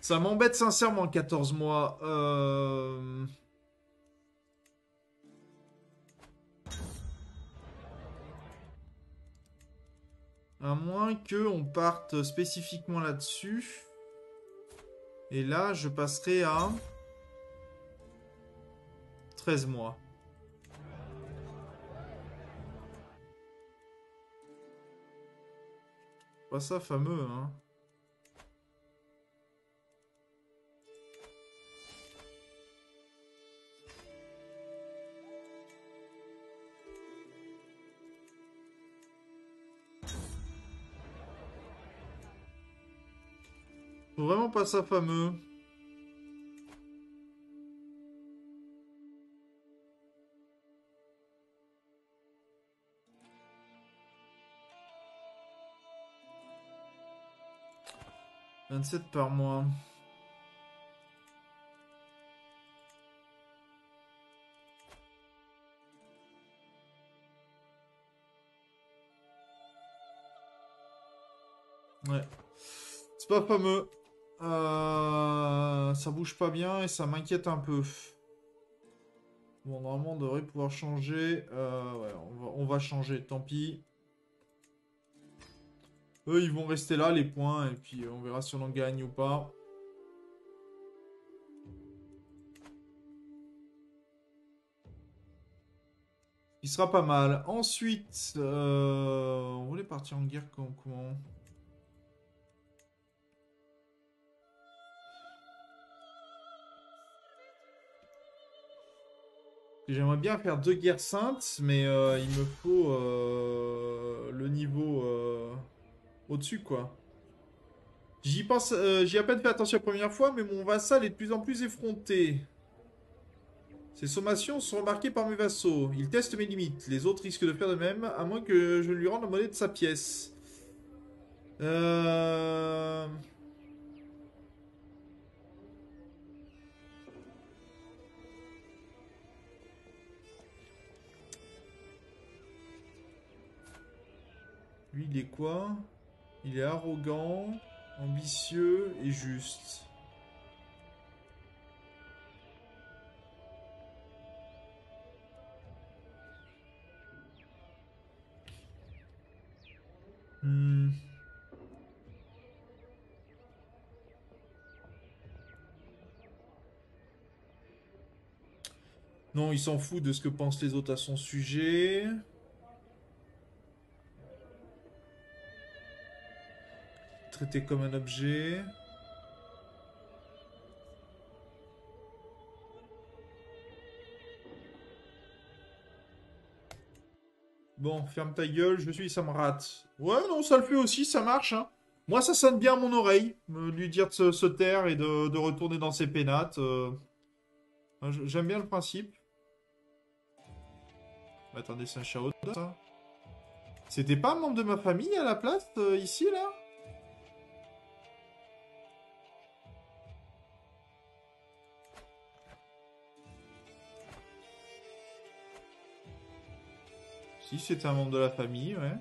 Ça m'embête sincèrement, 14 mois. À moins que on parte spécifiquement là-dessus. Et là, je passerai à 13 mois. Pas ça fameux, hein. Vraiment pas ça fameux. 27 par mois. Ouais. C'est pas fameux. Ça bouge pas bien et ça m'inquiète un peu. Bon, normalement, on devrait pouvoir changer. Ouais, on va changer, tant pis. Eux, ils vont rester là, les points, et puis on verra si on en gagne ou pas. Il sera pas mal. Ensuite, on voulait partir en guerre comment? J'aimerais bien faire 2 guerres saintes, mais il me faut le niveau au-dessus, quoi. J'y pense, j'y ai à peine fait attention la première fois, mais mon vassal est de plus en plus effronté. Ces sommations sont remarquées par mes vassaux. Ils testent mes limites. Les autres risquent de faire de même, à moins que je lui rende la monnaie de sa pièce. Euh... Lui, il est quoi? Il est arrogant, ambitieux et juste. Hmm. Non, il s'en fout de ce que pensent les autres à son sujet. Traité comme un objet. Bon, ferme ta gueule, je suis, ça me rate. Ouais, non, ça le fait aussi, ça marche, hein. Moi, ça sonne bien à mon oreille, lui dire de se taire et de retourner dans ses pénates. J'aime bien le principe. Attendez, c'est un Shaoda, ça. C'était pas un membre de ma famille à la place, ici, là? Si, c'était un membre de la famille, ouais.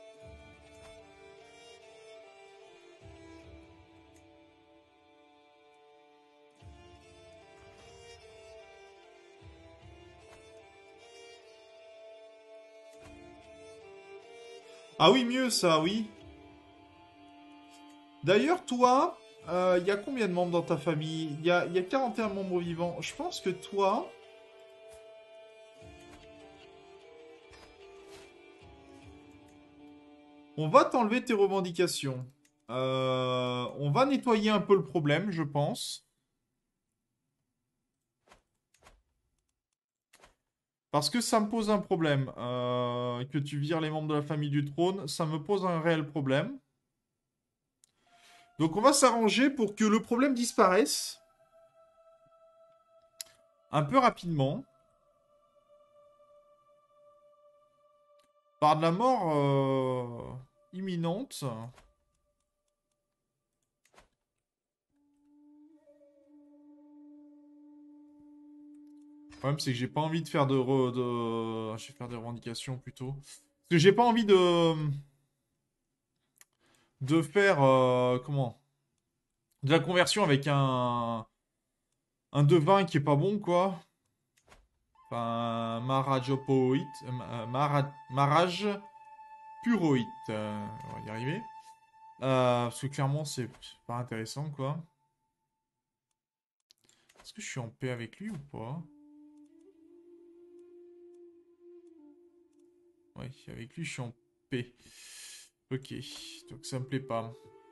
Ah oui, mieux ça, oui. D'ailleurs, toi, il y a combien de membres dans ta famille? Il y a 41 membres vivants. Je pense que toi, on va t'enlever tes revendications. On va nettoyer un peu le problème, je pense. Parce que ça me pose un problème. Que tu vires les membres de la famille du trône, ça me pose un réel problème. Donc on va s'arranger pour que le problème disparaisse un peu rapidement. Par de la mort imminente. Le problème, c'est que j'ai pas envie de faire Je vais faire des revendications plutôt. Parce que j'ai pas envie de faire... comment? de la conversion avec un devin qui est pas bon, quoi. Enfin, Marajopoit, Maraj Purohit. On va y arriver. Parce que clairement, c'est pas intéressant, quoi. Est-ce que je suis en paix avec lui ou pas? Ouais, avec lui, je suis en paix. Ok, donc ça me plaît pas.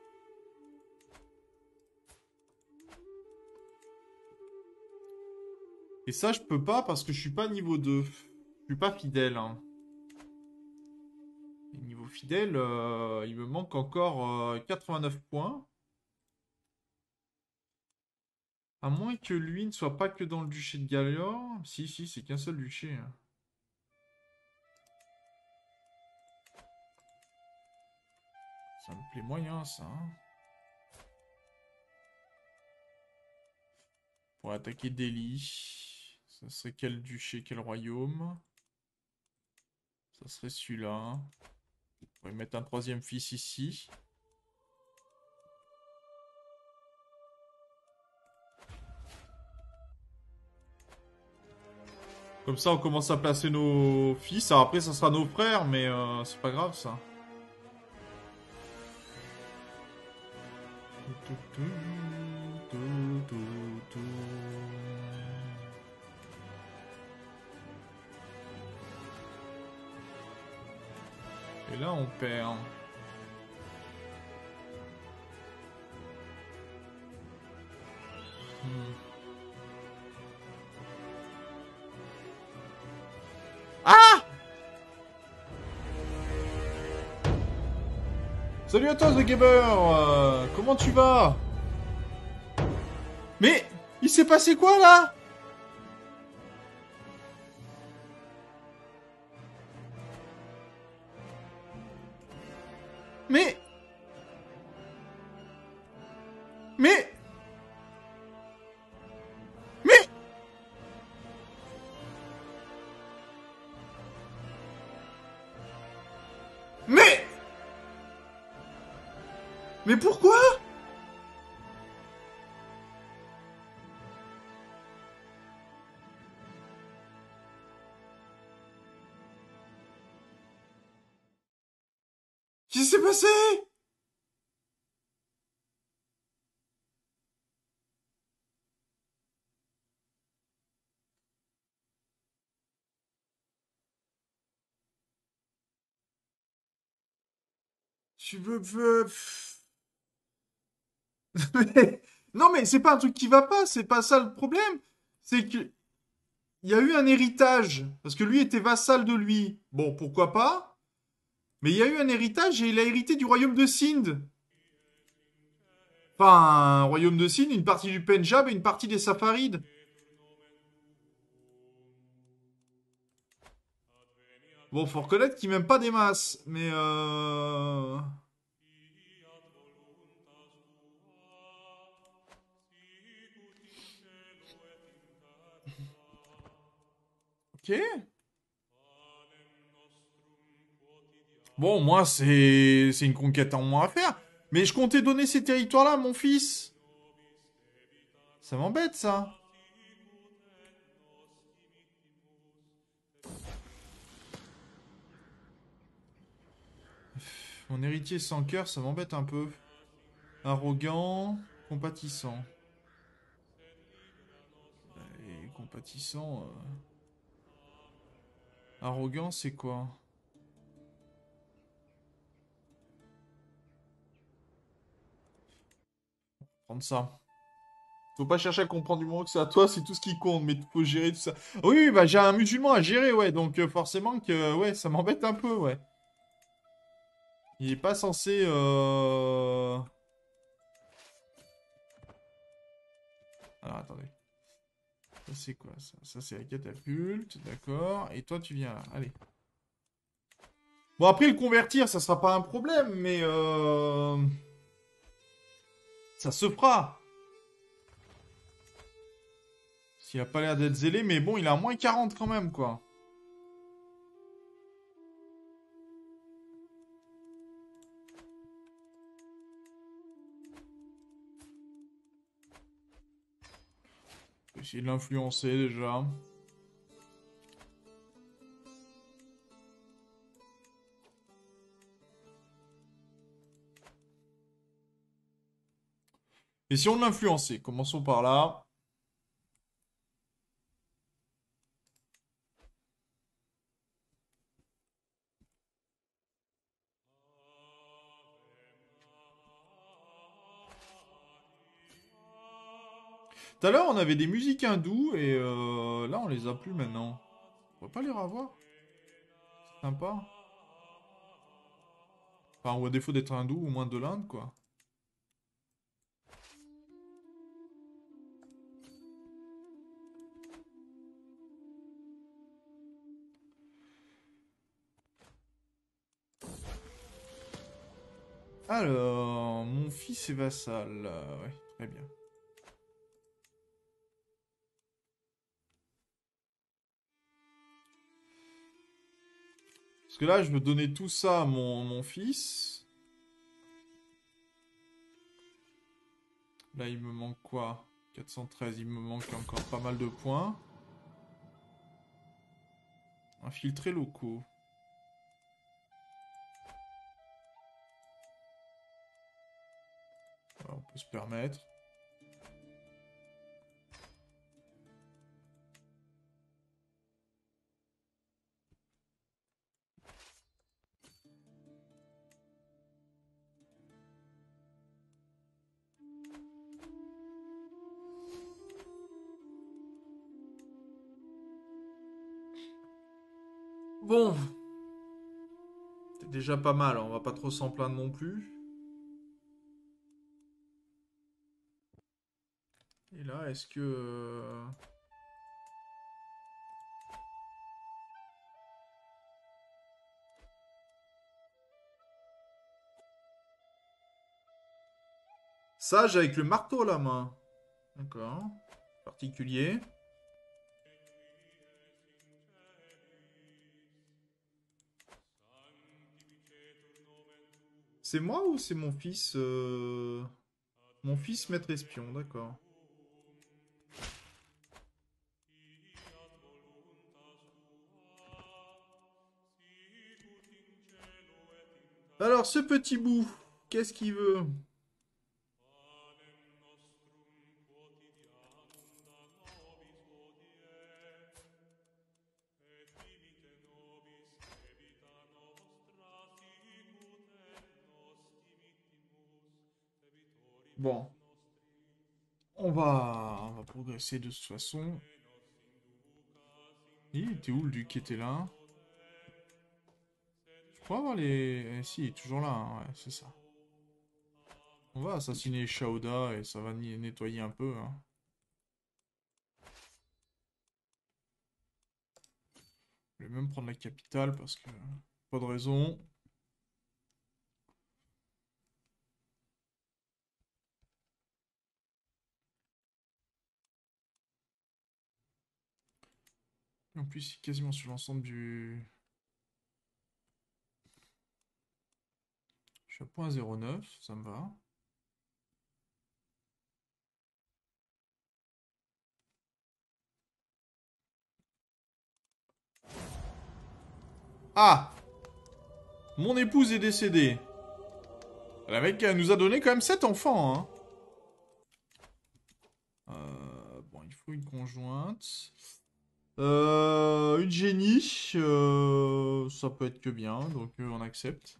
Et ça, je peux pas parce que je suis pas niveau 2. Je suis pas fidèle, hein. Et niveau fidèle, il me manque encore 89 points. À moins que lui ne soit pas que dans le duché de Gallior. Si, si, c'est qu'un seul duché, hein. Ça me plaît moyen, ça, hein. Pour attaquer Delhi. Ça serait quel duché, quel royaume? Ça serait celui-là. On pourrait mettre un troisième fils ici. Comme ça, on commence à placer nos fils. Alors après, ça sera nos frères, mais c'est pas grave, ça. Et là, on perd. Ah! Salut à toi, The Gamer. Comment tu vas? Mais il s'est passé quoi, là? Mais... Mais... Mais... Mais... Mais pourquoi? Qu'est-ce qui s'est passé? Tu veux... Non, mais c'est pas un truc qui va pas, c'est pas ça le problème. C'est que il y a eu un héritage, parce que lui était vassal de lui. Bon, pourquoi pas? Mais il y a eu un héritage et il a hérité du royaume de Sindh. Enfin, un royaume de Sindh, une partie du Pendjab et une partie des Safarides. Bon, faut reconnaître qu'il m'aime pas des masses, mais Ok. Bon, moi, c'est une conquête en moins à faire. Mais je comptais donner ces territoires-là à mon fils. Ça m'embête, ça. Mon héritier sans cœur, ça m'embête un peu. Arrogant, compatissant. Et compatissant... Arrogant, c'est quoi? Prendre ça. Faut pas chercher à comprendre du moment que c'est à toi, c'est tout ce qui compte, mais faut gérer tout ça. Oui, oui, bah j'ai un musulman à gérer, ouais, donc forcément que, ouais, ça m'embête un peu, ouais. Il est pas censé, Alors, attendez. Ça, c'est quoi, ça? Ça, c'est la catapulte, d'accord. Et toi, tu viens là, allez. Bon, après, le convertir, ça sera pas un problème, mais, ça se fera. S'il a pas l'air d'être zélé, mais bon, il a moins 40 quand même, quoi. essayer de l'influencer déjà. Essayons de l'influencer. Commençons par là. Tout à l'heure, on avait des musiques hindoues et là, on les a plus maintenant. On va pas les revoir. C'est sympa. Enfin, ou à défaut d'être hindou, au moins de l'Inde, quoi. Alors, mon fils est vassal. Ouais, très bien. Parce que là, je veux donner tout ça à mon fils. Là, il me manque quoi? 413, il me manque encore pas mal de points. Infiltrés locaux. Alors, on peut se permettre. Bon, c'est déjà pas mal, on va pas trop s'en plaindre non plus. Et là, est-ce que... Sage avec le marteau à la main. D'accord. Particulier. C'est moi ou c'est mon fils Mon fils maître espion, d'accord. Alors, ce petit bout, qu'est-ce qu'il veut? Bon, on va progresser de toute façon. Il était où le duc qui était là? Je crois avoir les... si, il est toujours là, hein, ouais, c'est ça. On va assassiner Shaoda et ça va nettoyer un peu, hein. Je vais même prendre la capitale parce que... Pas de raison. En plus, c'est quasiment sur l'ensemble du... Je suis à point 09, ça me va. Ah! Mon épouse est décédée. La mec nous a donné quand même 7 enfants, hein. Bon, il faut une conjointe. Une génie. Ça peut être que bien, donc on accepte.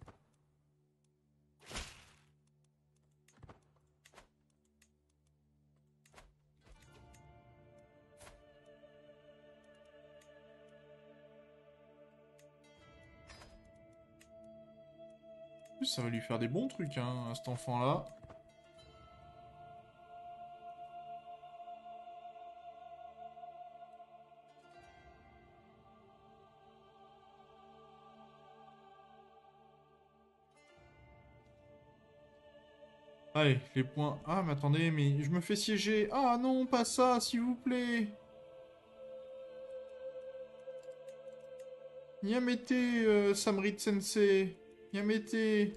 En plus, ça va lui faire des bons trucs, hein, à cet enfant-là. Allez, les points. Ah, mais attendez, mais je me fais siéger. Ah non, pas ça, s'il vous plaît. Yamete, Samrit Sensei. Yamete.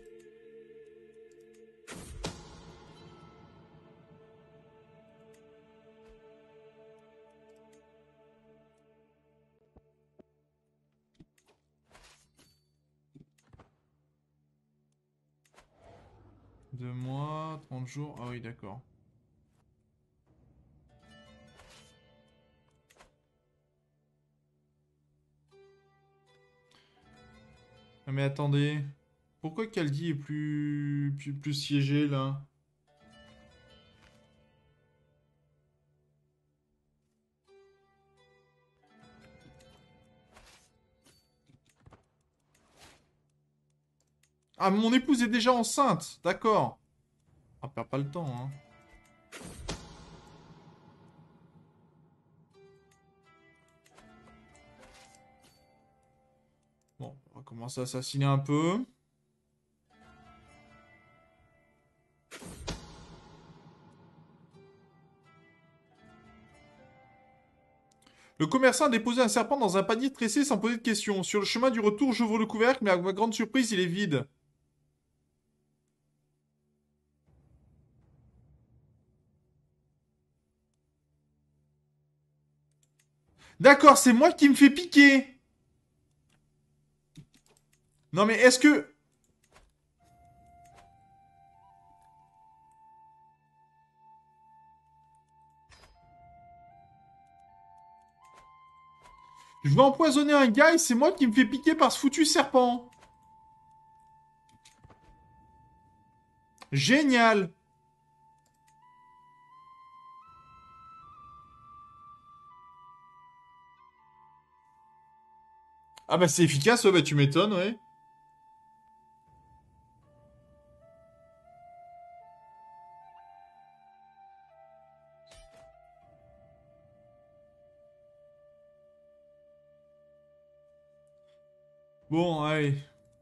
2 mois, 30 jours. Ah oui, d'accord. Ah mais attendez. Pourquoi Kaldi est plus siégé là? Ah, mon épouse est déjà enceinte. D'accord. Ah, perds pas le temps, hein. Bon, on va commencer à assassiner un peu. Le commerçant a déposé un serpent dans un panier tressé sans poser de questions. Sur le chemin du retour, j'ouvre le couvercle, mais à ma grande surprise, il est vide. D'accord, c'est moi qui me fais piquer. Non mais est-ce que... Je vais empoisonner un gars et c'est moi qui me fais piquer par ce foutu serpent. Génial. Ah bah c'est efficace, ouais, bah tu m'étonnes, ouais. Bon, allez.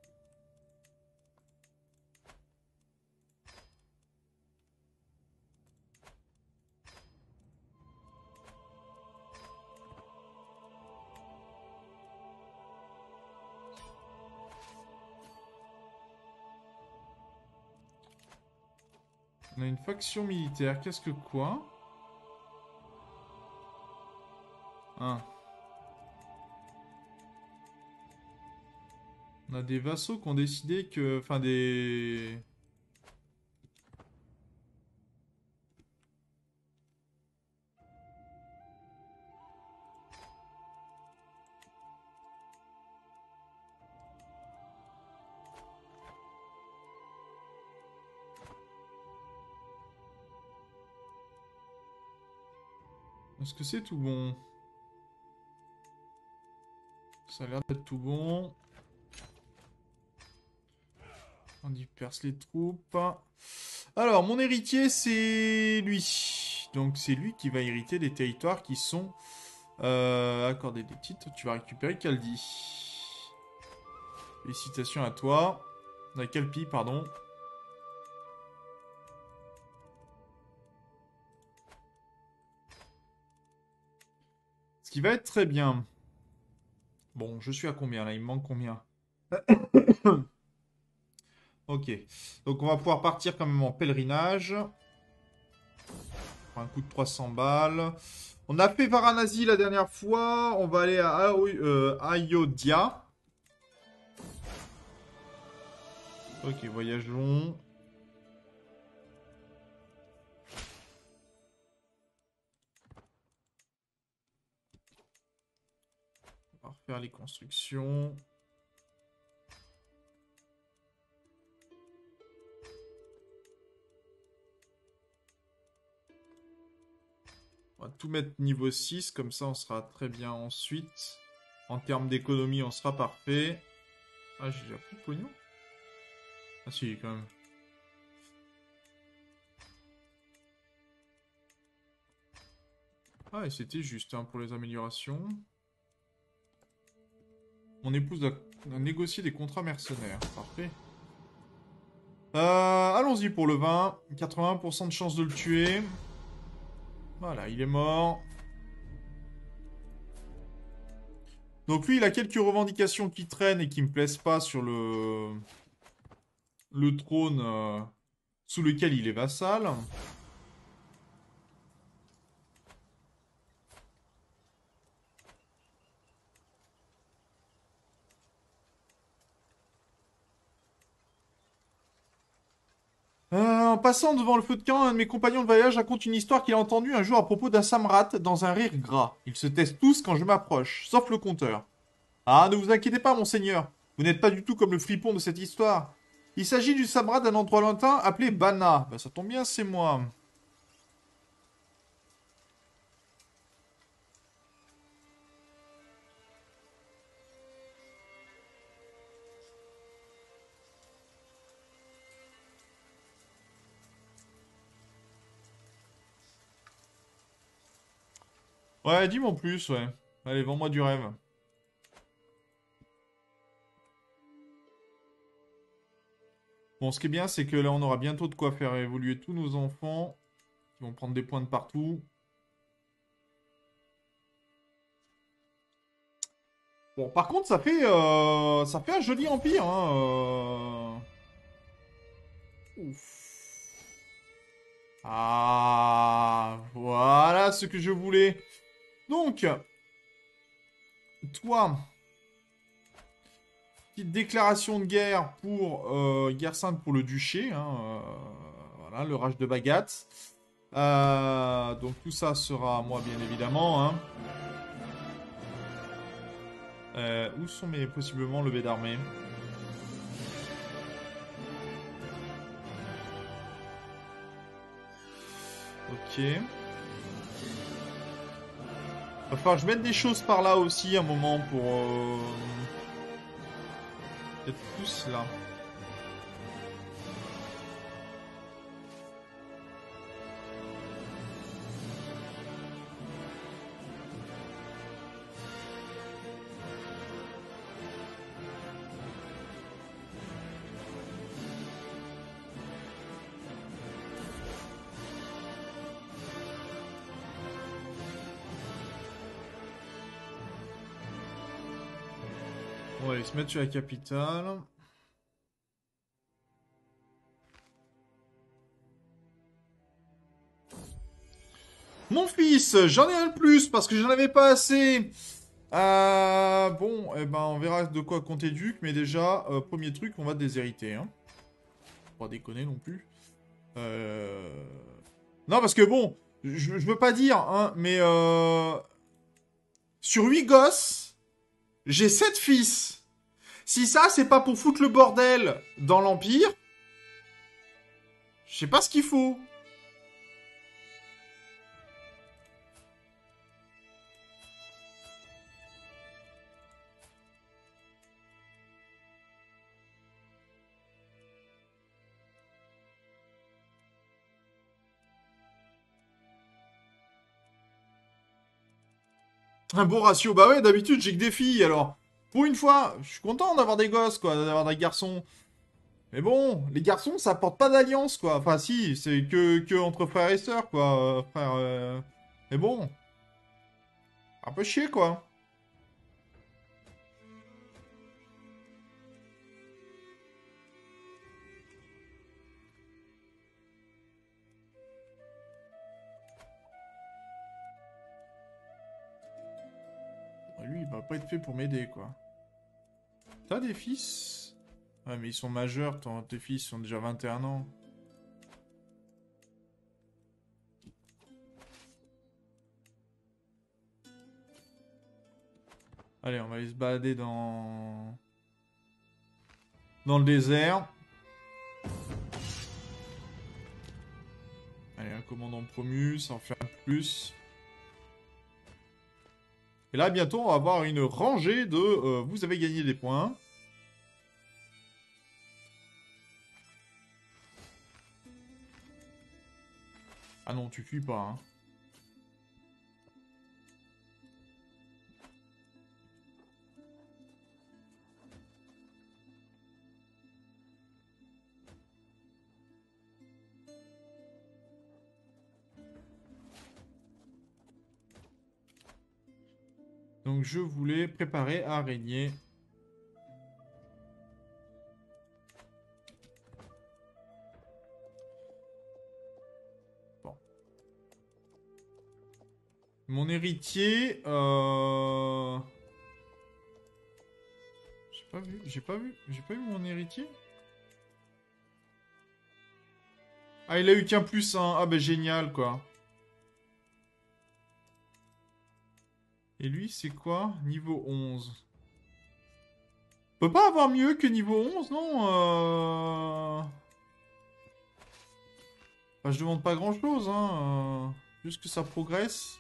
On a une faction militaire. Qu'est-ce que quoi? Hein. On a des vassaux qui ont décidé que... Enfin, des... Est-ce que c'est tout bon? Ça a l'air d'être tout bon. On disperse les troupes. Alors, mon héritier, c'est lui. Donc, c'est lui qui va hériter des territoires qui sont accordés des titres. Tu vas récupérer Kaldi. Félicitations à toi. Kalpi, pardon. Ce qui va être très bien. Bon, je suis à combien là? Il me manque combien? Ok. Donc, on va pouvoir partir quand même en pèlerinage. Pour un coût de 300 balles. On a fait Varanasi la dernière fois. On va aller à Ayodhya. Ok, voyage long. On va refaire les constructions. On va tout mettre niveau 6, comme ça on sera très bien ensuite. En termes d'économie, on sera parfait. Ah, j'ai déjà pris le pognon? Ah si, quand même. Ah, et c'était juste hein, pour les améliorations. Mon épouse a négocié des contrats mercenaires. Parfait. Allons-y pour le 20. 81% de chance de le tuer. Voilà, il est mort. Donc lui, il a quelques revendications qui traînent et qui me plaisent pas sur le trône sous lequel il est vassal. En passant devant le feu de camp, un de mes compagnons de voyage raconte une histoire qu'il a entendue un jour à propos d'un samrat dans un rire gras. Ils se taisent tous quand je m'approche, sauf le conteur. Ah, ne vous inquiétez pas, monseigneur. Vous n'êtes pas du tout comme le fripon de cette histoire. Il s'agit du samrat d'un endroit lointain appelé Bana. Ben, ça tombe bien, c'est moi. Ouais, dis-moi en plus, ouais. Allez, vends-moi du rêve. Bon, ce qui est bien, c'est que là, on aura bientôt de quoi faire évoluer tous nos enfants. Ils vont prendre des points de partout. Bon, par contre, ça fait un joli empire, hein. Ouf. Ah, voilà ce que je voulais. Donc, toi, petite déclaration de guerre pour guerre sainte pour le duché, hein, voilà, le rage de Bagat. Donc tout ça sera à moi, bien évidemment. Hein. Où sont mes possiblement levées d'armée? Ok. Va falloir que je mette des choses par là aussi un moment pour être plus là. On va aller se mettre sur la capitale. Mon fils, j'en ai un de plus parce que j'en avais pas assez. Bon, eh ben, on verra de quoi compter duc, mais déjà, premier truc, on va déshériter. Hein. Faut pas déconner non plus. Non, parce que bon, je veux pas dire, hein, mais sur 8 gosses, j'ai 7 fils. Si ça, c'est pas pour foutre le bordel dans l'Empire, je sais pas ce qu'il faut. Un bon ratio, bah ouais, d'habitude j'ai que des filles, alors pour une fois, je suis content d'avoir des gosses, quoi, d'avoir des garçons. Mais bon, les garçons, ça porte pas d'alliance, quoi. Enfin, si, c'est que entre frères et sœurs, quoi. Frère, Mais bon, un peu chier, quoi. Lui, il va pas être fait pour m'aider, quoi. T'as des fils? Ouais, mais ils sont majeurs, tes fils ont déjà 21 ans. Allez, on va aller se balader dans le désert. Allez, un commandant promu, ça en fait un plus. Et là, bientôt, on va avoir une rangée de vous avez gagné des points. Ah non, tu fuis pas, hein. Donc je voulais préparer à régner. Bon. Mon héritier... j'ai pas vu mon héritier. Ah, il a eu qu'un plus un. Ah, bah génial, quoi. Et lui, c'est quoi? Niveau 11. Peut pas avoir mieux que niveau 11, non Enfin, je demande pas grand-chose, hein. Juste que ça progresse.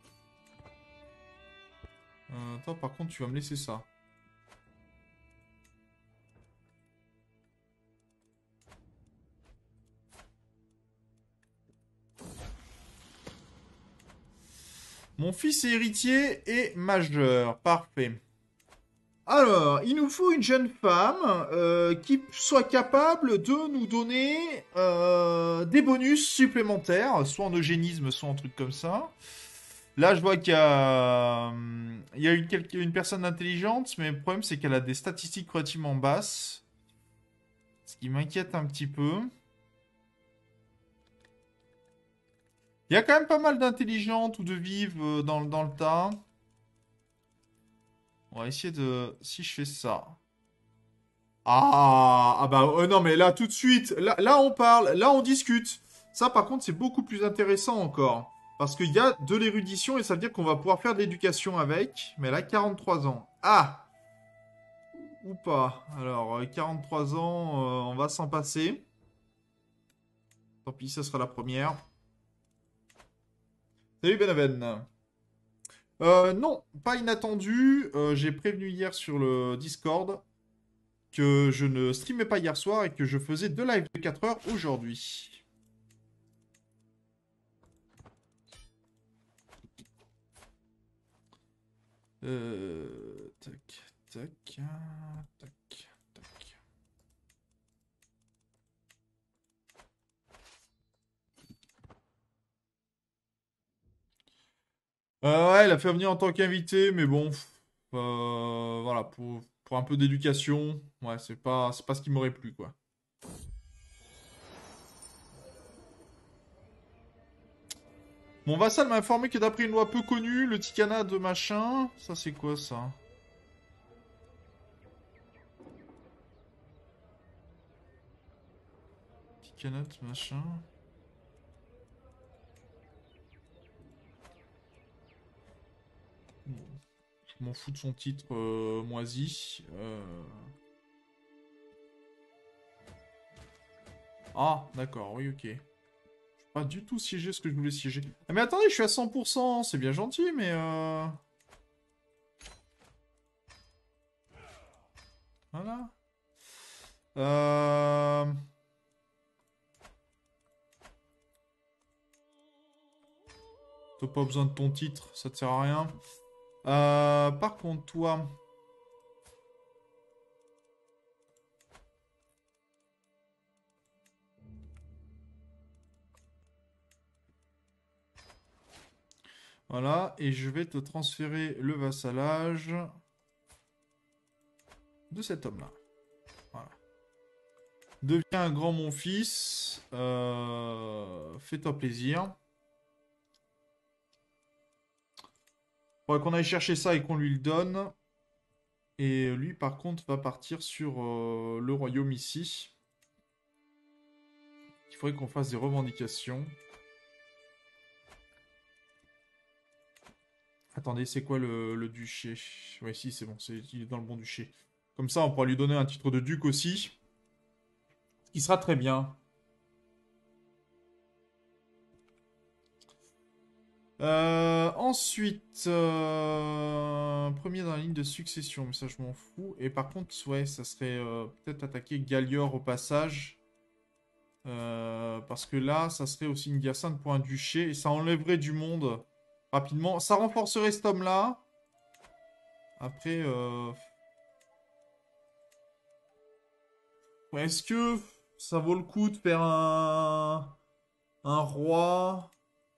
Attends, par contre, tu vas me laisser ça. Mon fils est héritier et majeur. Parfait. Alors, il nous faut une jeune femme qui soit capable de nous donner des bonus supplémentaires, soit en eugénisme, soit en truc comme ça. Là, je vois il y a une personne intelligente, mais le problème, c'est qu'elle a des statistiques relativement basses, ce qui m'inquiète un petit peu. Il y a quand même pas mal d'intelligentes ou de vives dans le tas. On va essayer de... Si je fais ça... Ah bah non, mais là, tout de suite, là, on parle, là, on discute. Ça, par contre, c'est beaucoup plus intéressant encore. Parce qu'il y a de l'érudition et ça veut dire qu'on va pouvoir faire de l'éducation avec. Mais elle a 43 ans. Ah! Ou pas. Alors, 43 ans, on va s'en passer. Tant pis, ça sera la première. Salut Benaven. Non, pas inattendu. J'ai prévenu hier sur le Discord que je ne streamais pas hier soir et que je faisais 2 lives de 4 heures aujourd'hui. Tac, tac, tac, tac. Ouais, elle a fait venir en tant qu'invité, mais bon, voilà, pour un peu d'éducation, ouais, c'est pas ce qui m'aurait plu, quoi. Mon vassal m'a informé que d'après une loi peu connue, le ticanat de machin, ça c'est quoi ça? Ticanat de machin. Bon, je m'en fous de son titre moisi. Ah, d'accord, oui, ok. Pas du tout siéger ce que je voulais siéger. Ah, mais attendez, je suis à 100%, c'est bien gentil, mais voilà. Euh... T'as pas besoin de ton titre, ça te sert à rien. Par contre, toi... Voilà, et je vais te transférer le vassalage de cet homme-là. Voilà. Deviens un grand mon fils. Fais-toi plaisir. Faudrait qu'on aille chercher ça et qu'on lui le donne. Et lui, par contre, va partir sur le royaume ici. Il faudrait qu'on fasse des revendications. Attendez, c'est quoi le duché? Ouais, si, c'est bon, il est dans le bon duché. Comme ça, on pourra lui donner un titre de duc aussi. Qui sera très bien. Ensuite, premier dans la ligne de succession, mais ça je m'en fous. Et par contre, ouais, ça serait peut-être attaquer Gallior au passage. Parce que là, ça serait aussi une guerre sainte pour un duché et ça enlèverait du monde rapidement. Ça renforcerait cet homme-là. Après, ouais, est-ce que ça vaut le coup de faire un roi?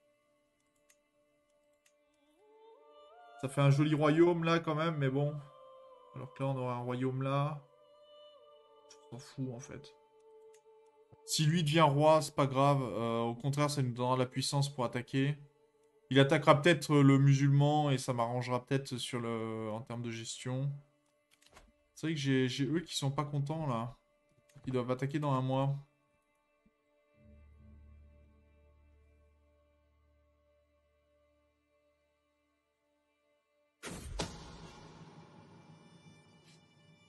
Ça fait un joli royaume là quand même, mais bon. Alors que là, on aura un royaume là. On s'en fout en fait. Si lui devient roi, c'est pas grave. Au contraire, ça nous donnera de la puissance pour attaquer. Il attaquera peut-être le musulman et ça m'arrangera peut-être en termes de gestion. C'est vrai que j'ai eux qui sont pas contents là. Ils doivent attaquer dans un mois.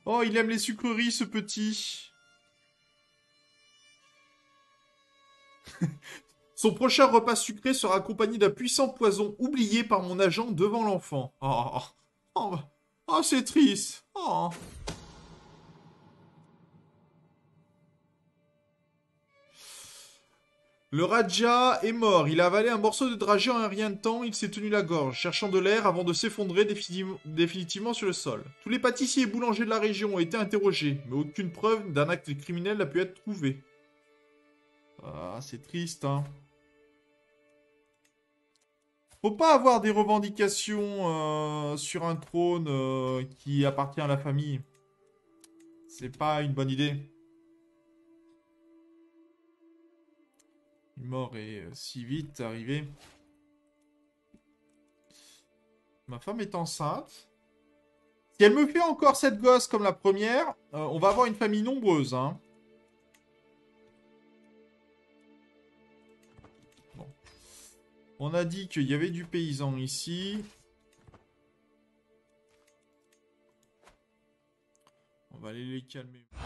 Oh, il aime les sucreries, ce petit. Son prochain repas sucré sera accompagné d'un puissant poison oublié par mon agent devant l'enfant. Oh, oh, oh, c'est triste. Oh. Le Raja est mort. Il a avalé un morceau de dragée en un rien de temps. Il s'est tenu la gorge, cherchant de l'air avant de s'effondrer définitivement sur le sol. Tous les pâtissiers et boulangers de la région ont été interrogés, mais aucune preuve d'un acte criminel n'a pu être trouvée. Ah, c'est triste, hein. Faut pas avoir des revendications sur un trône qui appartient à la famille. C'est pas une bonne idée. Il est mort et si vite arrivé. Ma femme est enceinte. Si elle me fait encore cette gosse comme la première, on va avoir une famille nombreuse, hein. Bon. On a dit qu'il y avait du paysan ici. On va aller les calmer.